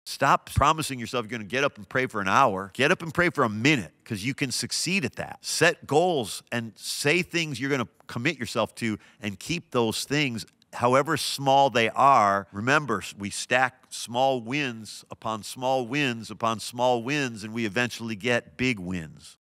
Stop promising yourself you're going to get up and pray for an hour. Get up and pray for a minute, because you can succeed at that. Set goals and say things you're going to commit yourself to, and keep those things, however small they are. Remember, we stack small wins upon small wins upon small wins, and we eventually get big wins.